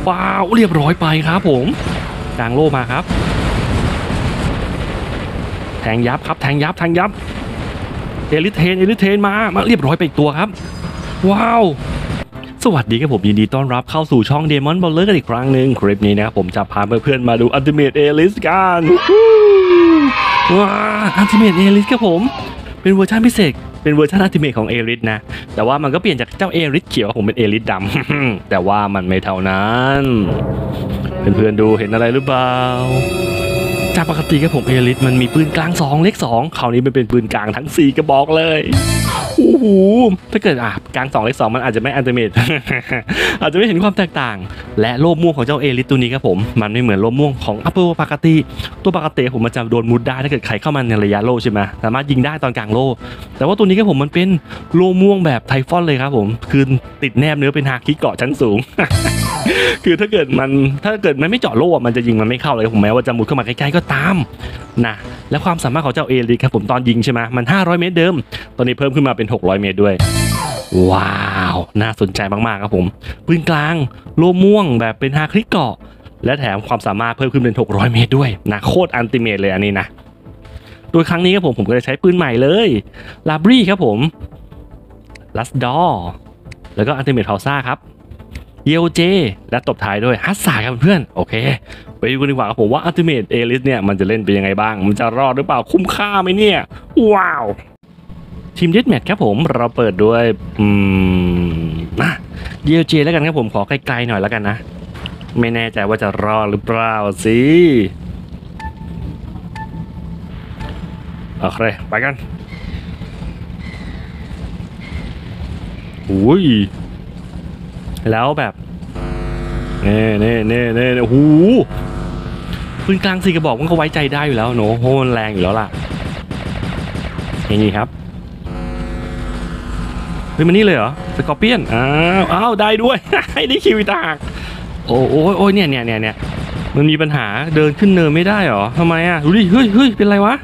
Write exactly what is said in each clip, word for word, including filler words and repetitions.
ว้าวเรียบร้อยไปครับผมกลางโล่มาครับแทงยับครับแทงยับแทงยับเอลิเทนเอลิเทนมามาเรียบร้อยไปอีกตัวครับว้าวสวัสดีครับผมยินดีต้อนรับเข้าสู่ช่อง Demon Brawler กันอีกครั้งหนึ่งคลิปนี้นะครับผมจะพาเพื่อนๆมาดู Ultimate Alice กันว้า Ultimate Alice ครับผมเป็นเวอร์ชันพิเศษเป็นเวอร์ชัน Ultimate ของ Alice นะแต่ว่ามันก็เปลี่ยนจากเจ้า Alice เขียวผมเป็น Alice ดำ แต่ว่ามันไม่เท่านั้นเพื่อนๆดูเห็นอะไรหรือเปล่าจากปกติครับผม Alice มันมีปืนกลางสองเล็กสองคราวนี้มันเป็นปืนกลางทั้งสี่กระบอกเลยโอ้โหถ้าเกิดอ่ะกลางสองเล็กสองมันอาจจะไม่อันเตอร์เมท อาจจะไม่เห็นความแตกต่างและโล่ม่วงของเจ้าเอลิสตัวนี้ครับผมมันไม่เหมือนโล่ม่วงของอัปเปอร์ปกติตัวปกติผมมันจะโดนมุดได้ถ้าเกิดใครเข้ามาในระยะโล่ใช่ไหมสามารถยิงได้ตอนกลางโล่แต่ว่าตัวนี้ครับผมมันเป็นโล่ม่วงแบบไทฟอนเลยครับผมคือติดแนบเนื้อเป็นฮาคิเกาะชั้นสูง คือถ้าเกิดมันถ้าเกิดมันไม่เจาะโล่มันจะยิงมันไม่เข้าเลยผมแม้ว่าจะมุดเข้ามาใกล้ๆก็ตามนะและความสามารถของเจ้าเอลิสครับผมตอนยิงใช่ไหมมันห้าร้อยเมตรเดิมตอนนี้เพิ่มขึ้นมาเป็นหกร้อยเมตรด้วยว้าวน่าสนใจมากๆครับผมปืนกลางโล่ม่วงแบบเป็นฮาคลิกเกาะและแถมความสามารถเพิ่มขึ้นเป็นหกร้อยเมตรด้วยนะโคตรอันติเมตเลยอันนี้นะโดยครั้งนี้ครับผมผมก็จะใช้ปืนใหม่เลยลาบรี่ครับผมลัสดอแล้วก็อันติเมตพาวซ่าครับเยลเจและตบท้ายด้วยฮัสซ่าครับเพื่อนโอเคไปดูกันดีกว่าครับผมว่าอัลติเมทเอลิสเนี่ยมันจะเล่นเป็นยังไงบ้างมันจะรอดหรือเปล่าคุ้มค่าไหมเนี่ยว้าวทีมเดธแมทครับผมเราเปิดด้วยอืมนะเยลเจแล้วกันครับผมขอไกลๆหน่อยแล้วกันนะไม่แน่ใจว่าจะรอดหรือเปล่าสิโอเคไปกันอุ้ยแล้วแบบเน่เน่เน่เน่โอ้โหปืนกลางสี่กระบอกมันก็ไว้ใจได้อยู่แล้วเนอะเพราะมันแรงอยู่แล้วล่ะอย่างนี้ครับเฮ้ยมันนี่เลยเหรอสกอร์เปียนอ้าวอ้าวได้ด้วย ให้ได้คิวตากโอ้โอ้โอ้เนี่ยเนี่ยเนี่ยเนี่ยมันมีปัญหาเดินขึ้นเนินไม่ได้เหรอทำไมอ่ะดูดิเฮ้ยเฮ้ยเป็นไรวะ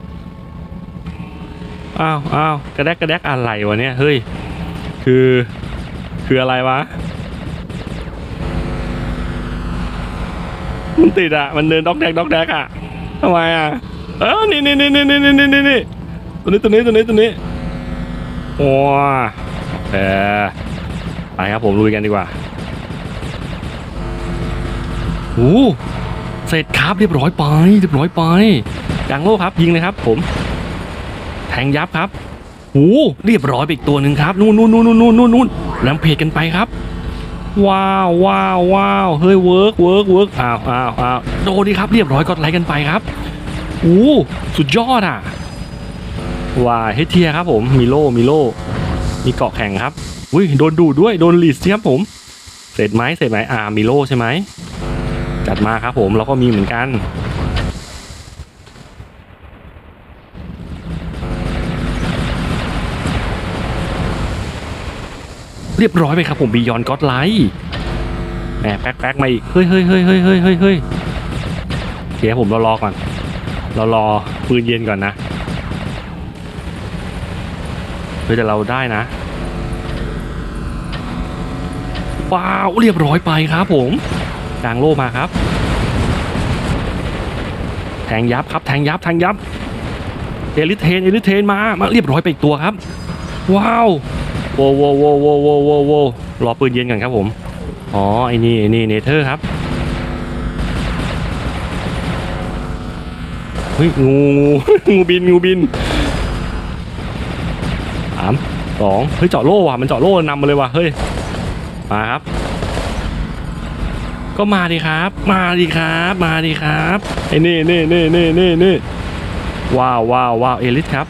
อ้าวอ้าวกระแดกกระแดกอะไรวะเนี่ยเฮ้ยคือคืออะไรวะมันติดอ่ะมันเดินด็อกแดกด็อกแดกอ่ะทำไมอ่ะเออนี่นี่นี่นี่นี่นี่นี่นี่ตัวนี้ตัวนี้ตัวนี้ตัวนี้โอ้แหมไปครับผมลุยกันดีกว่าโอ้เสร็จครับเรียบร้อยไปเรียบร้อยไปกลางโล่ครับยิงเลยครับผมแทงยับครับโอ้เรียบร้อยไปอีกตัวหนึ่งครับนู่นนู่นนู่นนู่นนู่นนู่นแลมเพจกันไปครับว้าวว้าวว้าวเฮ้ยเวิร์กเวิร์กเวิร์กอ้าวอ้าวอ้าวโดนดีครับเรียบร้อยกดไลค์กันไปครับโอ้สุดยอดอ่ะว้าเฮเทียครับผมมีโล่มีโล่มีเกาะแข่งครับอุ้ยโดนดูด้วยโดนลิสครับผมเสร็จไหมเสร็จไหมอ่ามีโล่ใช่ไหมจัดมาครับผมเราก็มีเหมือนกันเรียบร้อยไปครับผมบียอนก็อดไลท์แหมแป๊กแป๊กมาอีกเฮ้ยเฮ้ยเฮ้ยเฮ้ยเฮ้ยเฮ้ยเฮ้ยโอเคผมเรารอก่อนเรารอปืนเย็นก่อนนะเพื่อจะเราได้นะว้าวเรียบร้อยไปครับผมกลางโล่มาครับแทงยับครับแทงยับแทงยับเอลิเทนเอลิเทนมามาเรียบร้อยไปอีกตัวครับว้าวโว้โว้โว้โว้โว้โว้โว้รอปืนเย็นก่อนครับผมอ๋อไอ้นี่ไอ้นี่เนเธอร์ครับเฮ้ยงูงูงูบินงูบินสามสองเฮ้ยเจาะโล่ว่ะมันเจาะโล่นำมาเลยว่ะเฮ้ยมาครับก็มาดิครับมาดิครับมาดิครับไอ้นี่นี่นี่นี่นี่นี่ว้าวว้าวว้าวเอลิสครับ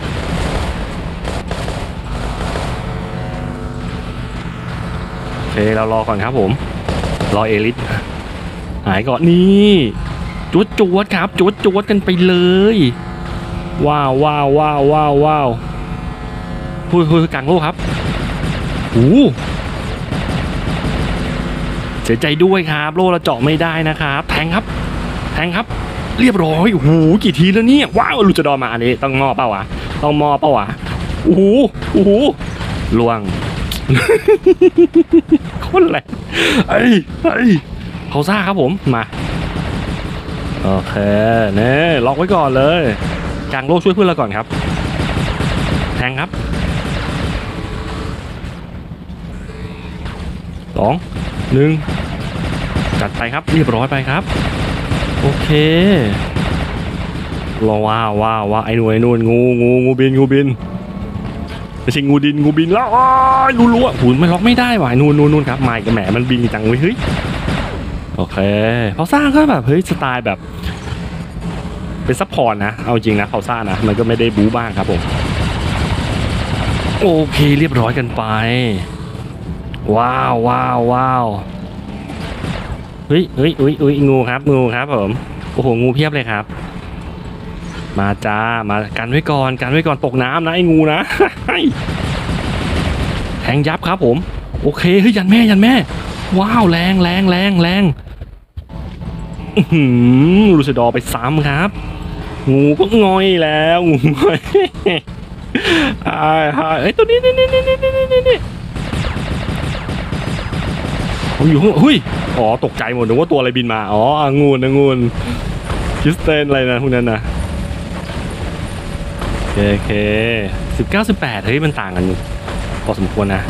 โอเคเรารอก่อนครับผมรอเอลิสหายก่อนนี่จวดจวดครับจวดจวดกันไปเลยว้าวว้าวว้าวว้าวว้าวคุยคุยกลางโลกครับโอ้เสียใจด้วยครับโล่เราเจาะไม่ได้นะครับแทงครับแทงครับเรียบร้อยโอ้โหกี่ทีแล้วเนี่ยว้าวลูจดอมาอันนี้ต้องมอเปล่าวะต้องมอเปล่าวะโอ้โหโอ้โหล่วงคนแรงไอ้ไอ้เผาซ่าครับผมมาโอเคเน่ล็อกไว้ก่อนเลยกางโล่ช่วยเพื่อนเราก่อนครับแทงครับสองหนึ่งจัดไปครับเรียบร้อยไปครับโอเคว้าวว้าวว้าวไอ้หนูไอ้นู่นงูงูงูบินงูบินไม่ใช่งูดินงูบินแล้วอ้าวรู้รู้อ่ะหุ่นมันล็อกไม่ได้ว่ะนู่นนู่นนู่นครับไม่กับแหมมันบินจังเลยเฮ้ยโอเคเผาซ่าก็แบบเฮ้ยสไตล์แบบเป็นซัพพอร์ตนะเอาจริงนะเผาซ่านะมันก็ไม่ได้บู๊บ้างครับผมโอเคเรียบร้อยกันไปว้าวว้าวว้าวเฮ้ยเฮ้ยเฮ้ยเฮ้ยงูครับงูครับผมโอ้โหงูเพียบเลยครับมาจ้ามากันไว้ก่อนกันไว้ก่อนตกน้ำนะไอ้งูนะ แทงยับครับผมโอเคเฮ้ยยันแม่ยันแม่ว้าวแรงแรงแรงแรงลูซิดอร์ไปซ้ำครับงูก็งอยแล้วงูงอยไอ้ไอ้ตัวนี้นี่นี่นี่นี่นี่นี่เขาอยู่ข้างหุ้ยอ๋อตกใจหมดนึกว่าตัวอะไรบินมาอ๋องูนงูนคริสเตนอะไรนะพวกนั้นนะโอเคสิบเก้าสิบแปดเฮ้ยมันต่างกันพอสมควรนะ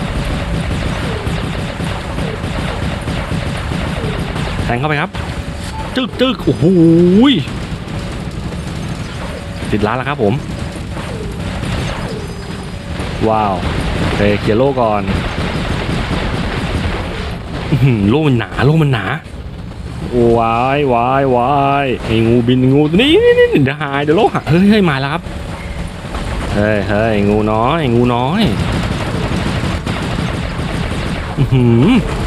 แทงเข้าไปครับจึ๊กจึ๊กโอ้โหติดล้านแล้วครับผมว้าวโอเคเคลียร์โล่ก่อนโล่มันหนาโล่มันหนาวายวายวายไอ้งูบินงูนี่นี่นี่เดี๋ยวหายเดี๋ยวโล่หายเฮ้ยเฮ้ยมาแล้วครับเฮ้ยเฮ้ยงูน้อยงูน้อยหืม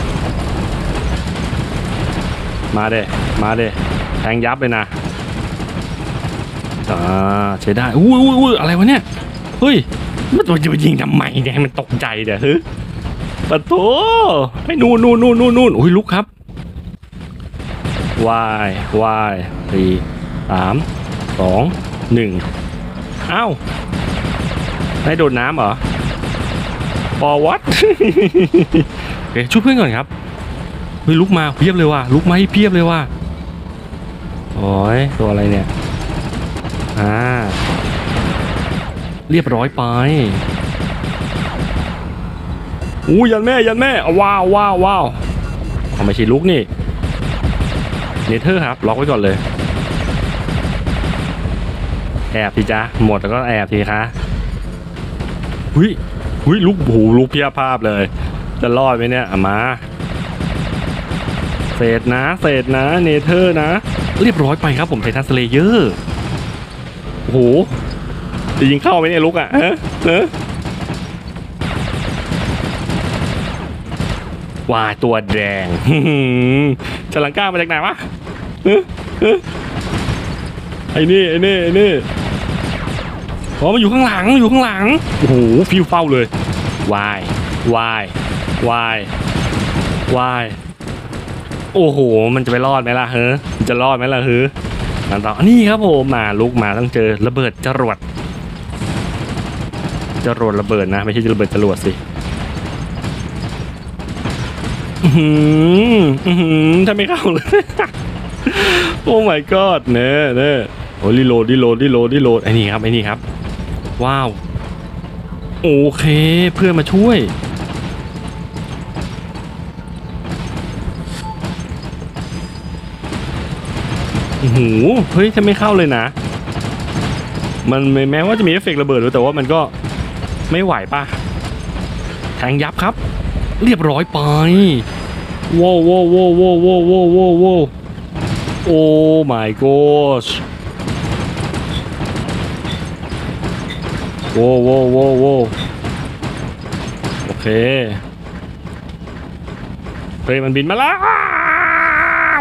มาเด้มาเด้แทงยับเลยนะอ่าใช้ได้อุ้ยอุ้ยอุ้ยอะไรวะเนี่ยเฮ้ยมันจะไปยิงทำไมเนี่ยมันตกใจเดี๋ยวฮึปะโถไอ้นู่นนู่นนู่นนู่นนู่นโอ้ยลุกครับวายวายสี่สามสองหนึ่งอ้าวได้โดนน้ำเหรอปอวัดโอเคช่วยเพื่อนก่อนครับเฮ้ยลุกมาเพียบเลยว่ะลุกมาให้เพียบเลยว่ะโอ้ยตัวอะไรเนี่ยอ่าเรียบร้อยไปอู้ยันแม่ยันแม่ว้าวว้าวว้าวทำไมชีลุกนี่เนเธอร์ครับล็อกไว้ก่อนเลยแอบทีจ้าหมดแล้วก็แอบทีคะหุยหุยลุกหูลุกเพียบภาพเลยจะรอดไหมเนี่ยมาเศษนะเศษนะเนเธอร์นะเรียบร้อยไปครับผมไททันสเลเยอร์โอ้โหจะยิงเข้าไหมเนี่ยลุกอ่ะเฮ้ยเฮ้ยวายตัวแดงฉลังก้ามาจากไหนวะไอ้นี่ไอ้นี่ไอ้นี่อ๋อมันอยู่ข้างหลังอยู่ข้างหลังโอ้โหฟิวเฝ้าเลยวายวายวายวายโอ้โหมันจะไปรอดไหมล่ะเฮ้ยจะรอดไหมล่ะเฮ้ยนั่นต่อนี่ครับผมมาลุกมาต้องเจอระเบิดจรวดจรวดระเบิดนะไม่ใช่ระเบิดจรวดสิอืมอืมถ้าไม่เข้าเลยโอ้ my god เน่เน่โอ้รีโหลดรีโหลดรีโหลดรีโหลดไอ้นี่ครับไอ้นี่ครับว้าวโอเคเพื่อนมาช่วยโอ้โหเฮ้ยถ้าไม่เข้าเลยนะมันแม้ว่าจะมีเอฟเฟกต์ระเบิดด้วยแต่ว่ามันก็ไม่ไหวป่ะแทงยับครับเรียบร้อยไปว้าวว้าวว้าวว้าวว้าวว้าวว้าวโอ้ my gosh ว้าวว้าวว้าวว้าวโอเคเฮ้ยมันบินมาแล้ว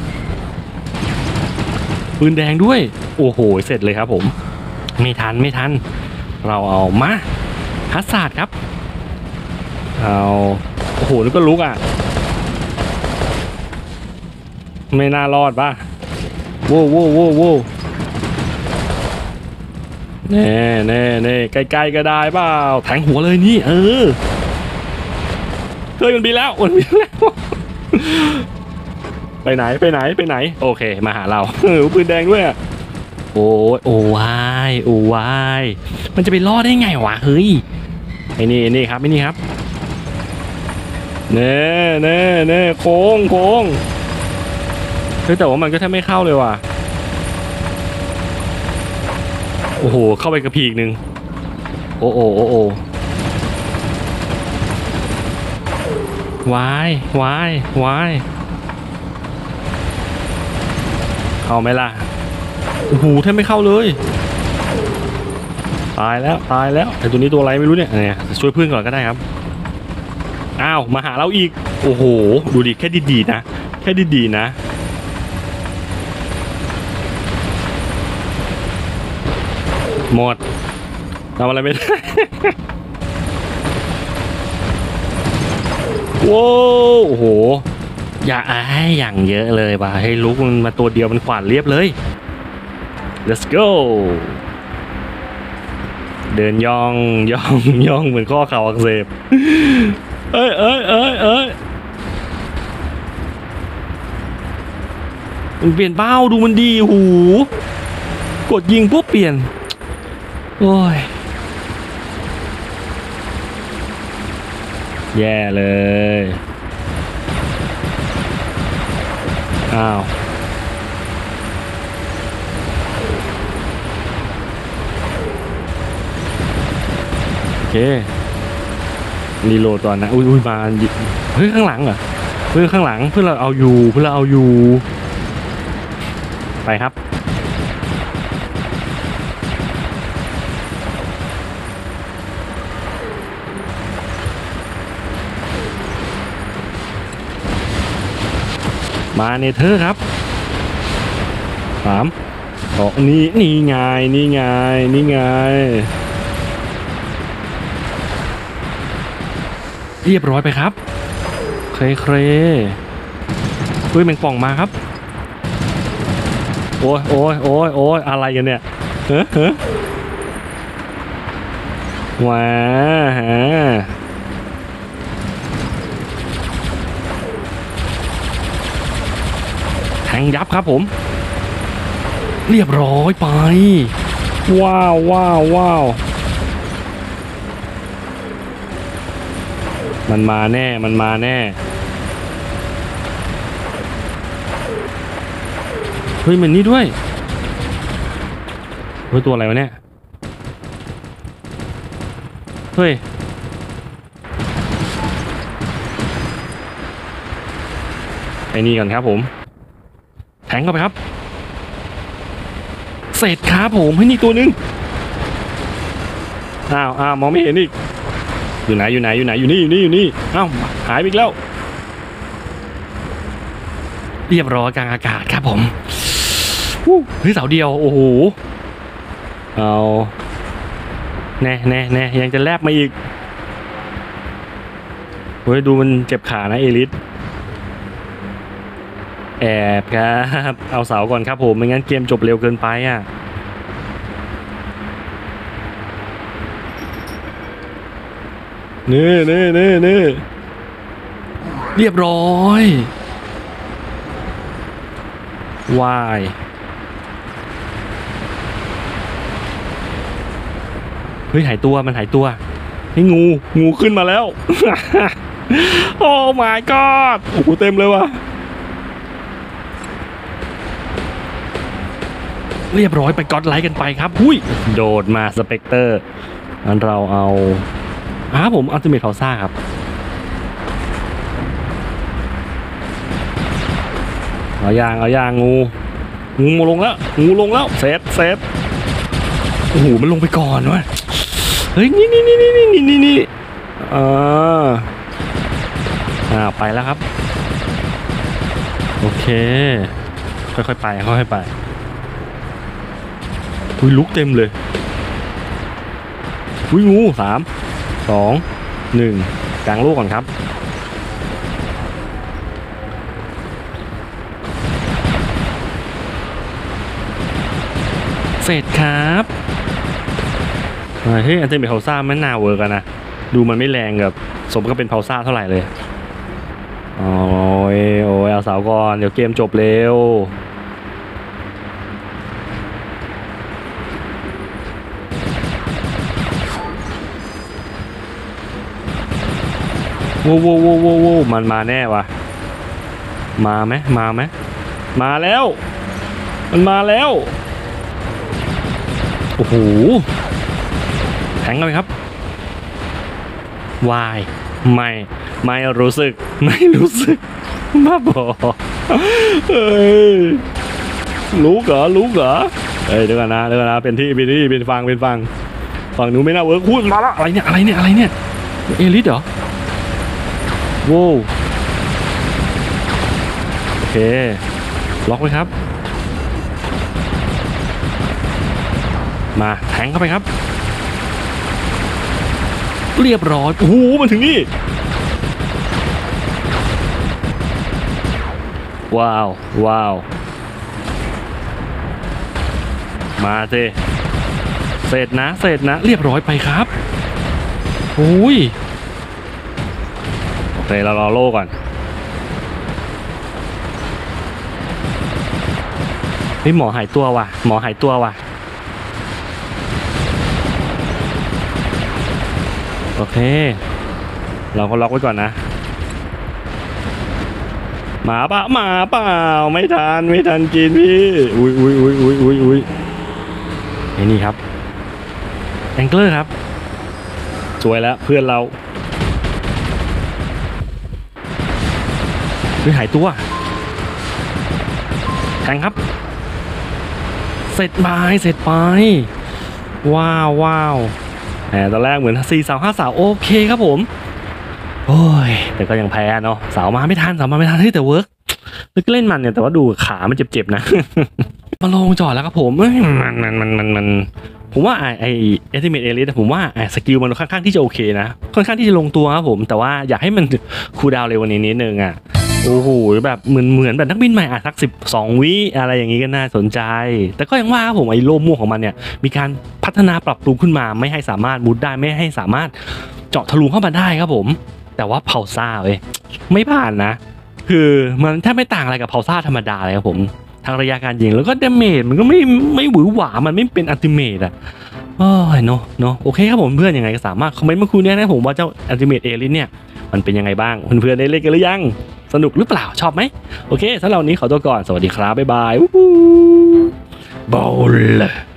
ปืนแดงด้วยโอ้โหเสร็จเลยครับผมไม่ทันไม่ทันเราเอามาฮัสซาร์ดครับเอาโอ้โหแล้วก็ลุกอ่ะไม่น่ารอดป่ะโว้โว้โว้โว้แน่แน่แน่ใกล้ๆก็ได้เปล่าแทงหัวเลยนี่เออเฮ้ยมันบินแล้วมันบินแล้วไปไหนไปไหนไปไหนโอเคมาหาเราเออปืนแดงด้วยอะโอ้ยโอ้วายโอ้วายมันจะไปรอดได้ไงวะเฮ้ยไอ้นี่ไอ้นี่ครับไอ้นี่ครับเน่เน่เน่โค้งโค้งเฮ้ยแต่ว่ามันก็แทบไม่เข้าเลยว่ะโอ้โหเข้าไปกระพีกหนึ่งโอ้โอ้โอ้โอ้วายวายวายเข้าไหมล่ะโอ้โหแทบไม่เข้าเลยตายแล้วตายแล้วไอ้ตัวนี้ตัวอะไรไม่รู้เนี่ยเนี่ยช่วยเพื่อนก่อนก็ได้ครับอ้าวมาหาเราอีกโอ้โหดูดิแค่ดีๆนะแค่ดีๆนะหมดทำอะไรไม่ได้ โว้โอ้โหอย่าไอ้อย่างเยอะเลยว่ะให้ลุกมันมาตัวเดียวมันขวานเรียบเลย let's go เดินย่องย่องย่องเหมือนข้อเข่าอักเสบเอ้ยเอ้ยเอ้ยเอ้ยมันเปลี่ยนเป้าดูมันดีหูกดยิงปุ๊บเปลี่ยนโอ้ยแย่เลยอ้าวโอเครีโหลดตอนนะอุ้ยอุ้ยมาเฮ้ยข้างหลังเหรอเพื่อนข้างหลังเพื่อนเราเอาอยู่เพื่อนเราเอาอยู่ไปครับมาเนเธอร์ครับสามสองนี่นี่ไงนี่ไงนี่ไงเรียบร้อยไปครับเครเครเฮ้ยแมงป่องมาครับโอ้ยโอ้ยโอ้ยโอ้ยอะไรกันเนี่ยเฮ้ยเฮ้ยว้าฮะแทงยับครับผมเรียบร้อยไปว้าวว้าวว้าวมันมาแน่มันมาแน่เฮ้ยมันนี่ด้วยเฮ้ยตัวอะไรวะเนี่ยเฮ้ยไอ้นี่ก่อนครับผมแทงเข้าไปครับเสร็จครับผมให้นี่ตัวนึงอ้าวอ้าวมองไม่เห็นอีกอยู่ไหนอยู่ไหนอยู่ไหนอยู่นี่อยู่นี่อยู่นี่อ้าวหายไปอีกแล้วเรียบร้อยกลางอากาศครับผมเฮ้ยเสาเดียวโอ้โหเอาแน่แน่แน่ยังจะแลบมาอีกเฮ้ยดูมันเจ็บขานะเอลิสแอบครับเอาเสาก่อนครับผมไม่งั้นเกมจบเร็วเกินไปอ่ะนี่นี่นี่นี่เรียบร้อยวายเฮ้ยหายตัวมันหายตัวนี่งูงูขึ้นมาแล้ว โอ้ my god โอ้โหเต็มเลยว่ะเรียบร้อยไปก๊อตไลท์กันไปครับหุ้ยโดดมาสเปกเตอร์งั้นเราเอาอ่าผมอัลติเมทพาวซ่าครับเอายางเอายางงูงูลงแล้วงูลงแล้วเซฟเซฟโอ้โหมันลงไปก่อนวะเฮ้ยนี่นี่นี่นี่นี่นี่นี่อ่าอ่าไปแล้วครับโอเคค่อยๆไปค่อยๆไปอุ้ยลุกเต็มเลยอุ้ยงูสามสองหนึ่งกลางลูกก่อนครับเสร็จครับเฮ้ยอันเทนเป็นเพาซ่าไม่น่าเวิร์กันนะดูมันไม่แรงกับสมกับเป็นเพาซ่าเท่าไหร่เลยโอ้ยยโอ้ยเอาเสาก่อนเดี๋ยวเกมจบเร็วโว้โว้โว้โว้โว้มันมาแน่วะมาไหมมาไหมมาแล้วมันมาแล้วโอ้โหแทงกันไหมครับวายไม่ไม่รู้สึกไม่รู้สึกบ้าบอเฮ้ยรู้เหรอรู้เหรอเฮ้ยเดี๋ยวกันนะเดี๋ยวกันนะเป็นที่เป็นที่เป็นฟังเป็นฟังฝั่งนู้นไม่น่าเวิร์คพูดมาละอะไรเนี่ยอะไรเนี่ยอะไรเนี่ยเอลิสเหรอโว้โอเคล็อกไว้ครับมาแทงเข้าไปครับเรียบร้อยโอ้โหมาถึงนี่ว้าวว้าวมาเจเสร็จนะเสร็จนะเรียบร้อยไปครับโอ้ยโอเคเรารอโล่ก่อนเฮ้ยหมอหายตัวว่ะหมอหายตัวว่ะโอเคเราก็ล็อกไว้ก่อนนะหมาปะหมาเปล่าไม่ทันไม่ทันกินพี่อุ้ยอุ้ยอุ้ยอุ้ยอุ้ยอุ้ยไอ้นี่ครับแองเกอร์ครับสวยแล้วเพื่อนเราเฮ้ยหายตัวแทงครับเสร็จไปเสร็จไปว้าวว้าวแหมตอนแรกเหมือนสี่สาวห้าสาวโอเคครับผมโอ้ยแต่ก็ยังแพ้เนาะสาวมาไม่ทันสาวมาไม่ทันเฮ้ยแต่เวิร์กลึกเล่นมันเนี่ยแต่ว่าดูขามันเจ็บๆนะ มาลงจอดแล้วครับผมมันมันมันมันมันผมว่าไอไอเอติเมทเอลิสผมว่าไอสกิลมันค่อนข้างที่จะโอเคนะค่อนข้างที่จะลงตัวครับผมแต่ว่าอยากให้มันคูลดาวน์เร็วกว่านี้นิดนึงอ่ะโอ้โหแบบเหมือนเหมือนแบบนักบินใหม่อ่ะสักสิบสองวิอะไรอย่างงี้ก็น่าสนใจแต่ก็ยังว่าครับผมไอโล่ม่วงของมันเนี่ยมีการพัฒนาปรับปรุงขึ้นมาไม่ให้สามารถมุดได้ไม่ให้สามารถเจาะทะลุเข้ามาได้ครับผมแต่ว่าเผาซ่าเว้ยไม่ผ่านนะคือมันแทบไม่ต่างอะไรกับเผาซ่าธรรมดาเลยครับผมทางระยะการยิงแล้วก็ดาเมจมันก็ไม่ไม่หวือหวามันไม่เป็นอัลติเมทอ่ะโอ้ยเนาะเนาะโอเคครับผมเพื่อนยังไงก็สามารถคอมเมนต์มาคุยได้นะผมว่าเจ้าอัลติเมทเอลิสเนี่ยมันเป็นยังไงบ้างเพื่อนๆได้เล่นกันหรือยังสนุกหรือเปล่าชอบไหมโอเคสำหรับวันนี้ขอตัวก่อนสวัสดีครับบ๊ายบายบอล